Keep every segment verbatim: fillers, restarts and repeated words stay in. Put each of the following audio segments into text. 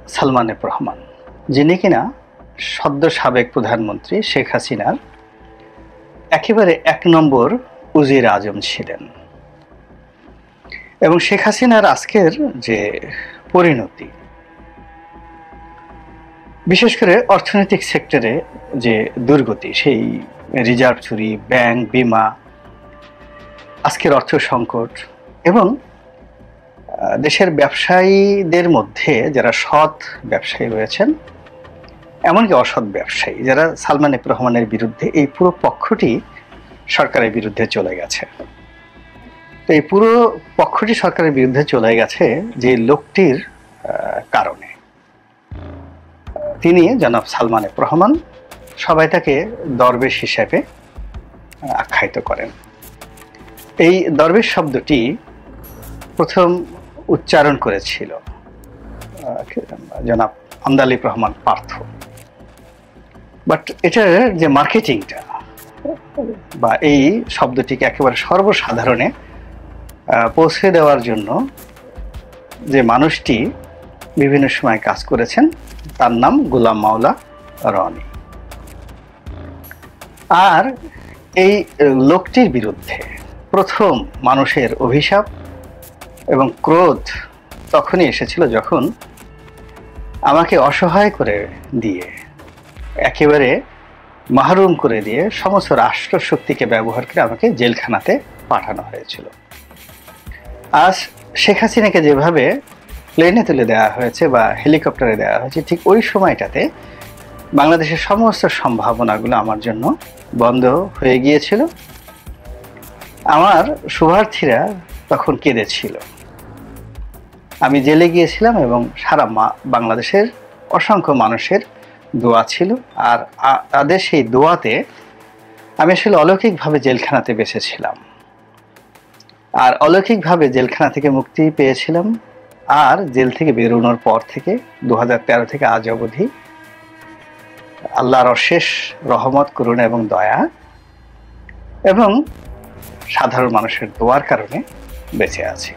Salman F Rahman, যিনি কিনা সদ্য সাবেক প্রধানমন্ত্রী শেখ হাসিনার একেবারে এক নম্বর উজির আজম ছিলেন। এবং শেখ হাসিনার আজকের যে পরিণতি, বিশেষ করে অর্থনৈতিক সেক্টরে যে দুর্গতি, সেই রিজার্ভ চুরি, ব্যাংক, বিমা, আজকের অর্থ সংকট এবং দেশের ব্যবসায়ীদের মধ্যে যারা সৎ ব্যবসায়ী রয়েছেন, এমনকি অসৎ ব্যবসায়ী যারা সালমান এফ রহমানের বিরুদ্ধে, এই পুরো পক্ষটি সরকারের বিরুদ্ধে চলে গেছে। তো এই পুরো পক্ষটি সরকারের বিরুদ্ধে চলে গেছে যে লোকটির কারণে। তিনি জনাব সালমান এফ রহমান, সবাই তাকে দরবেশ হিসেবে আখ্যায়িত করেন। এই দরবেশ শব্দটি প্রথম উচ্চারণ করেছিল জনাব আমদালিব রহমান পার্থ। বাট এটার যে মার্কেটিংটা বা এই শব্দটিকে একেবারে সর্বসাধারণে পৌঁছে দেওয়ার জন্য যে মানুষটি বিভিন্ন সময় কাজ করেছেন, তার নাম গোলাম মাওলা রনি। আর এই লোকটির বিরুদ্ধে প্রথম মানুষের অভিশাপ এবং ক্রোধ তখনই এসেছিল যখন আমাকে অসহায় করে দিয়ে, একেবারে মাহরুম করে দিয়ে, সমস্ত রাষ্ট্রশক্তিকে ব্যবহার করে আমাকে জেলখানাতে পাঠানো হয়েছিল। আজ শেখ হাসিনাকে যেভাবে প্লেনে তুলে দেওয়া হয়েছে বা হেলিকপ্টারে দেওয়া হয়েছে, ঠিক ওই সময়টাতে বাংলাদেশের সমস্ত সম্ভাবনাগুলো আমার জন্য বন্ধ হয়ে গিয়েছিল। আমার শুভার্থীরা তখন কেঁদেছিল। আমি জেলে গিয়েছিলাম এবং সারা বাংলাদেশের অসংখ্য মানুষের দোয়া ছিল। আর তাদের সেই দোয়াতে আমি আসলে অলৌকিকভাবে জেলখানাতে বেঁচেছিলাম। আর অলৌকিকভাবে জেলখানা থেকে মুক্তি পেয়েছিলাম। আর জেল থেকে বেরোনোর পর থেকে দু হাজার তেরো থেকে আজ অবধি আল্লাহর অশেষ রহমত, করুণা এবং দয়া এবং সাধারণ মানুষের দোয়ার কারণে বেঁচে আছি।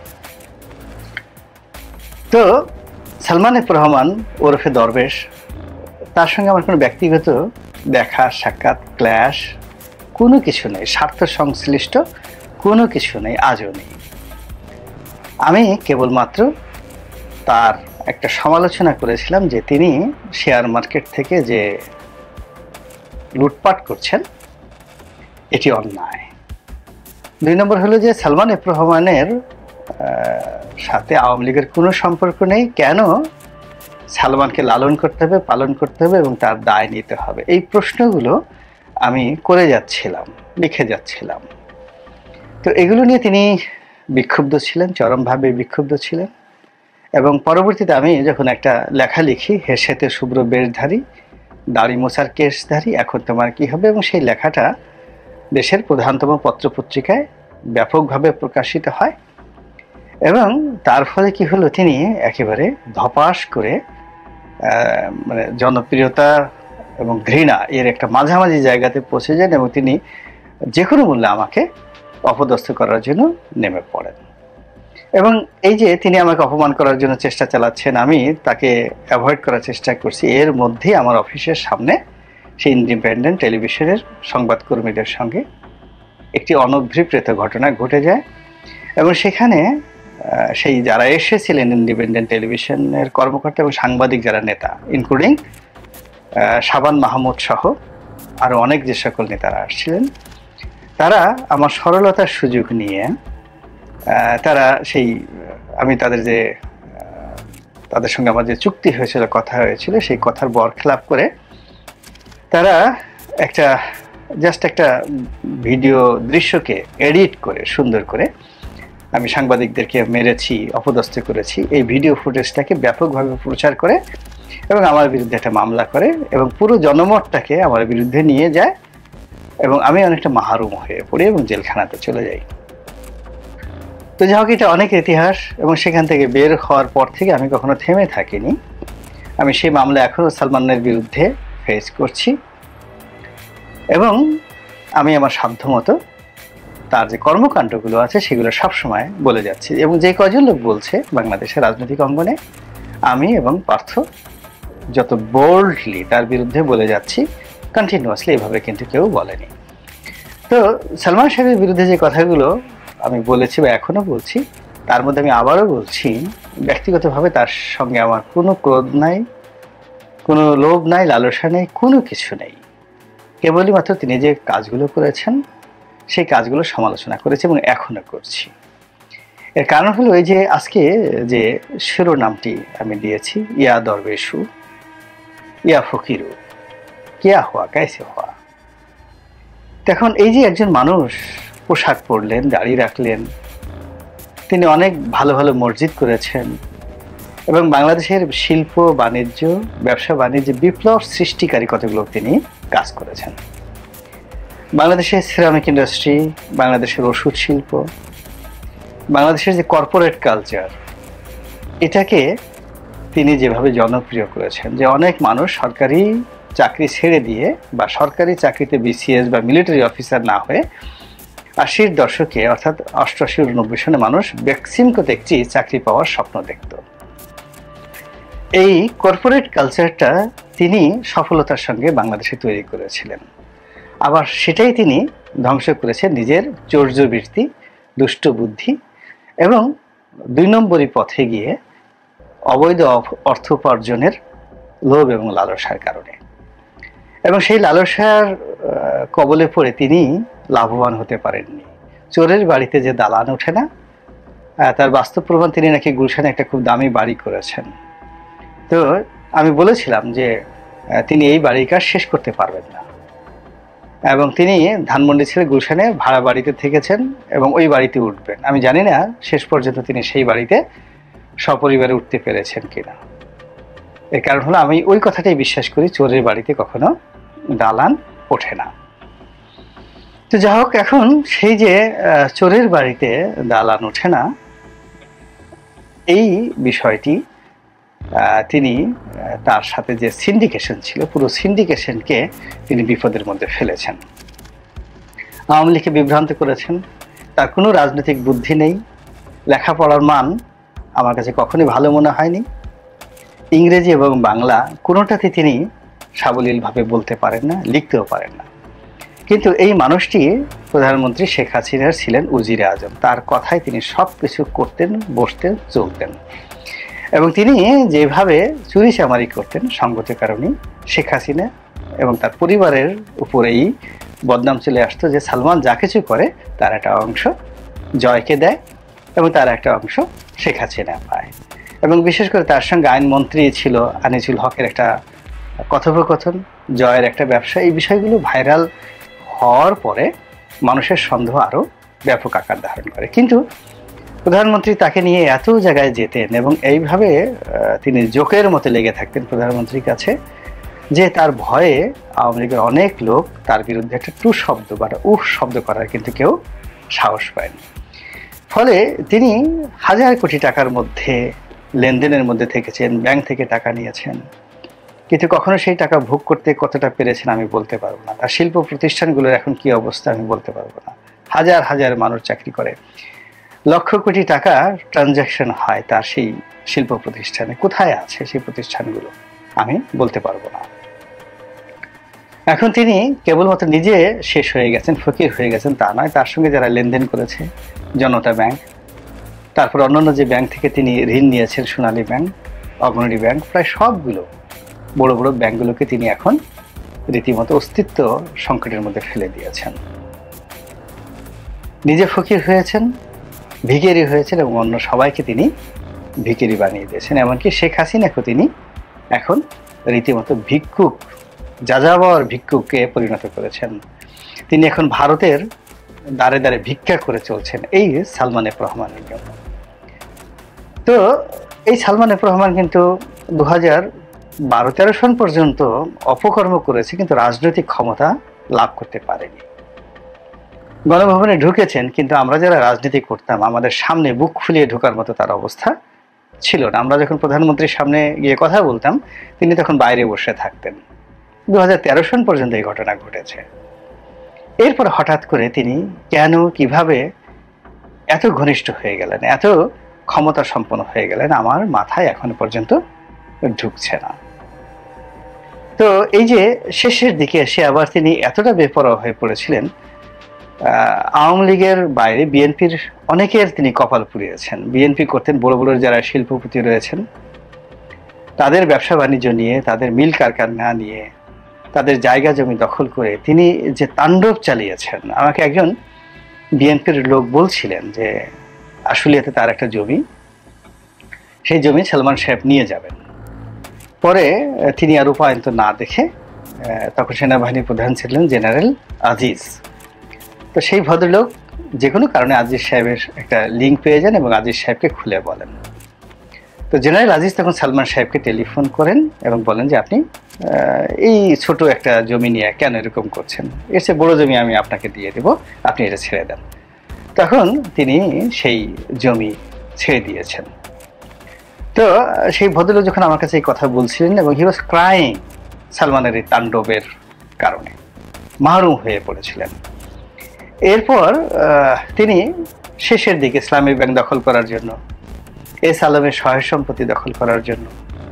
তো সালমান এফ রহমান ওরফে দরবেশ, তার সঙ্গে আমার কোনো ব্যক্তিগত দেখা সাক্ষাৎ, ক্ল্যাশ কোনো কিছু নেই, স্বার্থ সংশ্লিষ্ট কোনো কিছু নেই, আজও নেই। আমি কেবলমাত্র তার একটা সমালোচনা করেছিলাম যে তিনি শেয়ার মার্কেট থেকে যে লুটপাট করছেন, এটি অন্যায়। দুই নম্বর হলো যে সালমান এফ রহমানের সাথে আওয়ামী লীগের কোনো সম্পর্ক নেই, কেন সালমানকে লালন করতে হবে, পালন করতে হবে এবং তার দায় নিতে হবে, এই প্রশ্নগুলো আমি করে যাচ্ছিলাম, লিখে যাচ্ছিলাম। তো এগুলো নিয়ে তিনি বিক্ষুব্ধ ছিলেন, চরমভাবে বিক্ষুব্ধ ছিলেন। এবং পরবর্তীতে আমি যখন একটা লেখা লিখি, হেসেতে শুভ্র বেশধারী, দাড়ি মোছার কেশধারী, এখন তোমার কি হবে, এবং সেই লেখাটা দেশের প্রধানতম পত্রপত্রিকায় ব্যাপকভাবে প্রকাশিত হয়। এবং তার ফলে কি হলো, তিনি একেবারে ধপাস করে মানে জনপ্রিয়তা এবং ঘৃণা এর একটা মাঝামাঝি জায়গাতে পৌঁছে যান এবং তিনি যে কোনো মূল্যে আমাকে অপদস্থ করার জন্য নেমে পড়েন। এবং এই যে তিনি আমাকে অপমান করার জন্য চেষ্টা চালাচ্ছেন, আমি তাকে অ্যাভয়েড করার চেষ্টা করছি, এর মধ্যেই আমার অফিসের সামনে সেই ইন্ডিপেন্ডেন্ট টেলিভিশনের সংবাদকর্মীদের সঙ্গে একটি অনভিপ্রেত ঘটনা ঘটে যায়। এবং সেখানে সেই যারা এসেছিলেন ইন্ডিপেন্ডেন্ট টেলিভিশনের কর্মকর্তা এবং সাংবাদিক যারা নেতা, ইনক্লুডিং শাবান মাহমুদ সহ আরও অনেক যে সকল নেতারা আসছিলেন, তারা আমার সরলতার সুযোগ নিয়ে তারা সেই আমি তাদের যে তাদের সঙ্গে আমার যে চুক্তি হয়েছিল, কথা হয়েছিল, সেই কথার বরখেলাপ করে তারা একটা জাস্ট একটা ভিডিও দৃশ্যকে এডিট করে সুন্দর করে আমি সাংবাদিকদেরকে মেরেছি, অপদস্থ করেছি, এই ভিডিও ফুটেজটাকে ব্যাপকভাবে প্রচার করে এবং আমার বিরুদ্ধে একটা মামলা করে এবং পুরো জনমতটাকে আমার বিরুদ্ধে নিয়ে যায় এবং আমি অনেকটা মাহরুম হয়ে পড়ি এবং জেলখানাতে চলে যাই। তো যাই হোক, এটা অনেক ইতিহাস এবং সেখান থেকে বের হওয়ার পর থেকে আমি কখনো থেমে থাকিনি। আমি সেই মামলা এখনও সালমানের বিরুদ্ধে ফেস করছি এবং আমি আমার সাধ্যমতো তার যে কর্মকাণ্ডগুলো আছে সেগুলো সবসময় বলে যাচ্ছি। এবং যে কজন লোক বলছে বাংলাদেশের রাজনৈতিক অঙ্গনে, আমি এবং পার্থ যত বোল্ডলি তার বিরুদ্ধে বলে যাচ্ছি, কন্টিনিউয়াসলি এভাবে কিন্তু কেউ বলেনি। তো সালমান শাহের বিরুদ্ধে যে কথাগুলো আমি বলেছি বা এখনো বলছি, তার মধ্যে আমি আবারও বলছি, ব্যক্তিগতভাবে তার সঙ্গে আমার কোনো ক্রোধ নাই, কোনো লোভ নাই, লালসা নেই, কোনো কিছু নেই। কেবলই মাত্র তিনি যে কাজগুলো করেছেন সেই কাজগুলো সমালোচনা করেছি এবং এখনো করছি। এর কারণ হলো এই যে আজকে যে শিরোনামটি আমি দিয়েছি, ইয়া দরবেশু ইয়া ফকিরু কিয়া হওয়া কাইসে হওয়া। এখন এই যে একজন মানুষ পোশাক পরলেন, দাড়ি রাখলেন, তিনি অনেক ভালো ভালো মসজিদ করেছেন এবং বাংলাদেশের শিল্প বাণিজ্য, ব্যবসা বাণিজ্যে বিপ্লব সৃষ্টিকারী কতগুলো তিনি কাজ করেছেন। বাংলাদেশের সিরামিক ইন্ডাস্ট্রি, বাংলাদেশের ওষুধ শিল্প, বাংলাদেশের যে কর্পোরেট কালচার, এটাকে তিনি যেভাবে জনপ্রিয় করেছেন যে অনেক মানুষ সরকারি চাকরি ছেড়ে দিয়ে বা সরকারি চাকরিতে বিসিএস বা মিলিটারি অফিসার না হয়ে আশির দশকে অর্থাৎ অষ্টআশি উননব্বই সনে মানুষ ভ্যাকসিনকে একটি চাকরি পাওয়ার স্বপ্ন দেখত। এই কর্পোরেট কালচারটা তিনি সফলতার সঙ্গে বাংলাদেশে তৈরি করেছিলেন। আবার সেটাই তিনি ধ্বংস করেছেন নিজের চৌর্যবৃত্তি, দুষ্ট বুদ্ধি এবং দুই নম্বরই পথে গিয়ে অবৈধ অর্থ উপার্জনের লোভ এবং লালসার কারণে। এবং সেই লালসার কবলে পড়ে তিনি লাভবান হতে পারেননি। চোরের বাড়িতে যে দালান ওঠে না, তার বাস্তব প্রমাণ তিনি নাকি গুলশানে একটা খুব দামি বাড়ি করেছেন। তো আমি বলেছিলাম যে তিনি এই বাড়ির কাজ শেষ করতে পারবেন না এবং তিনি ধানমন্ডি ছেড়ে গুলশানে ভাড়া বাড়িতে থেকেছেন এবং ওই বাড়িতে উঠবেন। আমি জানি না শেষ পর্যন্ত তিনি সেই বাড়িতে সপরিবারে উঠতে পেরেছেন কিনা। এর কারণ হলো আমি ওই কথাটাই বিশ্বাস করি, চোরের বাড়িতে কখনো দালান ওঠে না। তো যা হোক, এখন সেই যে চোরের বাড়িতে দালান ওঠে না, এই বিষয়টি তিনি তার সাথে যে সিন্ডিকেশন ছিল, পুরো সিন্ডিকেশনকে তিনি বিপদের মধ্যে ফেলেছেন। আওয়ামী লীগকে বিভ্রান্ত করেছেন। তার কোনো রাজনৈতিক বুদ্ধি নেই, লেখাপড়ার মান আমার কাছে কখনোই ভালো মনে হয়নি। ইংরেজি এবং বাংলা কোনোটাতে তিনি সাবলীলভাবে বলতে পারেন না, লিখতেও পারেন না। কিন্তু এই মানুষটি প্রধানমন্ত্রী শেখ হাসিনার ছিলেন উজিরে আজম। তার কথায় তিনি সব কিছু করতেন, বসতেন, চলতেন এবং তিনি যেভাবে চুরি চামারি করতেন, সঙ্গত কারণে শেখ হাসিনা এবং তার পরিবারের উপরেই বদনাম চলে আসতো যে সালমান যা কিছু করে তার একটা অংশ জয়কে দেয় এবং তার একটা অংশ শেখ হাসিনা পায়। এবং বিশেষ করে তার সঙ্গে আইনমন্ত্রী ছিল আনিসুল হকের একটা কথোপকথন, জয়ের একটা ব্যবসা, এই বিষয়গুলো ভাইরাল হওয়ার পরে মানুষের সন্দেহ আরও ব্যাপক আকার ধারণ করে। কিন্তু প্রধানমন্ত্রী তাকে নিয়ে এত জায়গায় যেতেন এবং এইভাবে তিনি জোকের মতো লেগে থাকতেন প্রধানমন্ত্রীর কাছে যে তার ভয়ে আওয়ামী লীগের অনেক লোক তার বিরুদ্ধে একটা টু শব্দ বা উহ শব্দ করার কিন্তু কেউ সাহস পায়নি। ফলে তিনি হাজার কোটি টাকার মধ্যে লেনদেনের মধ্যে থেকেছেন, ব্যাংক থেকে টাকা নিয়েছেন, কিন্তু কখনো সেই টাকা ভোগ করতে কতটা পেরেছেন আমি বলতে পারবো না। আর শিল্প প্রতিষ্ঠানগুলোর এখন কি অবস্থা আমি বলতে পারবো না। হাজার হাজার মানুষ চাকরি করে, লক্ষ কোটি টাকা ট্রানজ্যাকশন হয় তার সেই শিল্প প্রতিষ্ঠানে, কোথায় আছে সেই প্রতিষ্ঠানগুলো আমি বলতে পারবো না। এখন তিনি কেবলমাত্র নিজে শেষ হয়ে গেছেন, ফকির হয়ে গেছেন তা নয়, তার সঙ্গে যারা লেনদেন করেছে, জনতা ব্যাংক, তারপর অন্যান্য যে ব্যাংক থেকে তিনি ঋণ নিয়েছেন, সোনালী ব্যাংক, অগ্রণী ব্যাংক, প্রায় সবগুলো বড় বড় ব্যাংকগুলোকে তিনি এখন রীতিমতো অস্তিত্ব সংকটের মধ্যে ফেলে দিয়েছেন। নিজে ফকির হয়েছেন, ভিখারি হয়েছেন এবং অন্য সবাইকে তিনি ভিখারি বানিয়ে দিয়েছেন। এমনকি শেখ হাসিনাকে তিনি এখন রীতিমতো ভিক্ষুক, যাযাবর ভিক্ষুককে পরিণত করেছেন। তিনি এখন ভারতের দ্বারে দ্বারে ভিক্ষা করে চলছেন এই সালমান এফ রহমানের জন্য। তো এই সালমান এফ রহমান কিন্তু দু হাজার বারো তেরো সন পর্যন্ত অপকর্ম করেছে, কিন্তু রাজনৈতিক ক্ষমতা লাভ করতে পারেনি। গণভবনে ঢুকেছেন, কিন্তু আমরা যারা রাজনীতি করতাম আমাদের সামনে বুক ফুলিয়ে ঢোকার মতো তার অবস্থা ছিল না। আমরা যখন প্রধানমন্ত্রীর সামনে গিয়ে কথা বলতাম তিনি তখন বাইরে বসে থাকতেন। দু হাজার তেরো সন পর্যন্ত এই ঘটনা ঘটেছে। এরপর হঠাৎ করে তিনি কেন, কিভাবে এত ঘনিষ্ঠ হয়ে গেলেন, এত ক্ষমতা সম্পন্ন হয়ে গেলেন আমার মাথায় এখনো পর্যন্ত ঢুকছে না। তো এই যে শেষের দিকে এসে আবার তিনি এতটা বেপরোয়া হয়ে পড়েছিলেন, আওয়ামী লীগের বাইরে বিএনপির অনেকের তিনি কপাল পুড়িয়েছেন। বিএনপি করতেন বড় বড় যারা শিল্পপতি রয়েছেন তাদের ব্যবসা বাণিজ্য নিয়ে, তাদের মিল কারখানা নিয়ে, তাদের জায়গা জমি দখল করে তিনি যে তাণ্ডব চালিয়েছেন। আমাকে একজন বিএনপির লোক বলছিলেন যে আসলে এতে তার একটা জমি, সেই জমি সালমান সাহেব নিয়ে যাবেন। পরে তিনি আর উপায়ন্ত না দেখে, তখন সেনাবাহিনী প্রধান ছিলেন জেনারেল আজিজ, তো সেই ভদ্রলোক যে কোনো কারণে আজিজ সাহেবের একটা লিঙ্ক পেয়ে যান এবং আজিজ সাহেবকে খুলে বলেন। তো জেনারেল আজিজ তখন সালমান সাহেবকে টেলিফোন করেন এবং বলেন যে আপনি এই ছোট একটা জমি নিয়ে কেন এরকম করছেন, এর চেয়ে বড় জমি আমি আপনাকে দিয়ে দেব, আপনি এটা ছেড়ে দেন। তখন তিনি সেই জমি ছেড়ে দিয়েছেন। তো সেই ভদ্রলোক যখন আমার কাছে এই কথা বলছিলেন এবং হি ওয়াজ ক্রাইং সালমানের এই তাণ্ডবের কারণে, মাহরুম হয়ে পড়েছিলেন। এরপর তিনি শেষের দিকে ইসলামী ব্যাংক দখল করার জন্য, এস আলমের সহায় সম্পত্তি দখল করার জন্য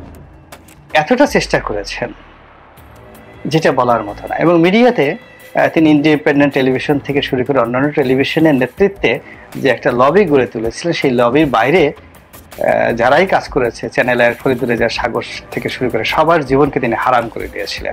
এতটা চেষ্টা করেছেন যেটা বলার মতো না। এবং মিডিয়াতে তিনি ইন্ডিপেন্ডেন্ট টেলিভিশন থেকে শুরু করে অন্যান্য টেলিভিশনের নেতৃত্বে যে একটা লবি গড়ে তুলেছিলেন, সেই লবির বাইরে যারাই কাজ করেছে, চ্যানেল আয়ের ফরিদুর রেজা সাগর থেকে শুরু করে সবার জীবনকে তিনি হারাম করে দিয়েছিলেন।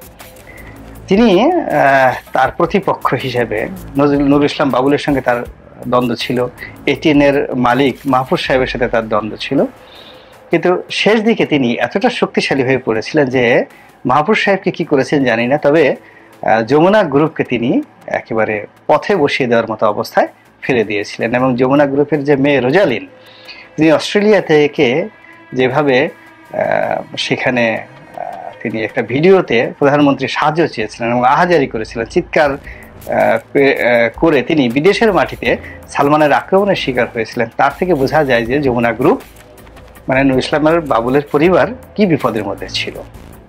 তিনি তার প্রতিপক্ষ হিসেবে নজরুল ইসলাম বাবুলের সঙ্গে তার দ্বন্দ্ব ছিল, এটিএনের মালিক মাহফুজ সাহেবের সাথে তার দ্বন্দ্ব ছিল, কিন্তু শেষ দিকে তিনি এতটা শক্তিশালী হয়ে পড়েছিলেন যে মাহফুজ সাহেবকে কি করেছেন জানি না, তবে যমুনা গ্রুপকে তিনি একেবারে পথে বসিয়ে দেওয়ার মতো অবস্থায় ফেলে দিয়েছিলেন। এবং যমুনা গ্রুপের যে মেয়ে রোজালিন, তিনি অস্ট্রেলিয়া থেকে যেভাবে সেখানে তিনি একটা ভিডিওতে প্রধানমন্ত্রী সাহায্য চেয়েছিলেন এবং আহাজারি করেছিলেন, চিৎকার করে তিনি বিদেশের মাটিতে সালমানের আক্রমণের শিকার হয়েছিলেন, তার থেকে বোঝা যায় যে যমুনা গ্রুপ মানে নুরুল ইসলামের বাবুলের পরিবার কি বিপদের মধ্যে ছিল।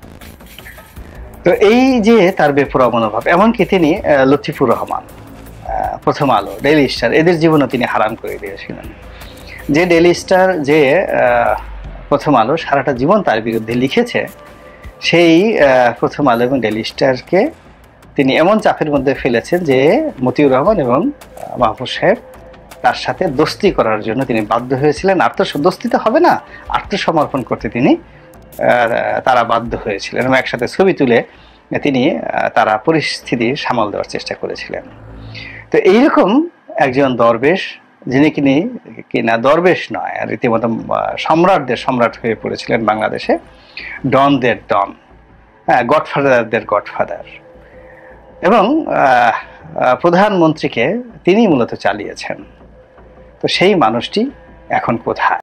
তো এই যে তার বেপরোয়া মনোভাব, এমনকি তিনি লতিফুর রহমান, প্রথম আলো, ডেইলি স্টার, এদের জীবনও তিনি হারাম করে দিয়েছিলেন। যে ডেইলি স্টার, যে প্রথম আলো সারাটা জীবন তার বিরুদ্ধে লিখেছে, সেই প্রথম আলো এবং ডেইলি স্টারকে তিনি এমন চাপের মধ্যে ফেলেছেন যে মতিউর রহমান এবং মাহফুজ সাহেব তার সাথে দোস্তি করার জন্য তিনি বাধ্য হয়েছিলেন। আত্মদোস্তি তো হবে না, আত্মসমর্পণ করতে তিনি তারা বাধ্য হয়েছিলেন এবং একসাথে ছবি তুলে তিনি তারা পরিস্থিতি সামাল দেওয়ার চেষ্টা করেছিলেন। তো এইরকম একজন দরবেশ, যিনি কিনি কিনা দরবেশ নয়, আর রীতিমতো সম্রাটদের সম্রাট হয়ে পড়েছিলেন বাংলাদেশে, ডনদের ডন, হ্যাঁ, গডফাদারদের গডফাদার, এবং প্রধানমন্ত্রীকে তিনি মূলত চালিয়েছেন। তো সেই মানুষটি এখন কোথায়?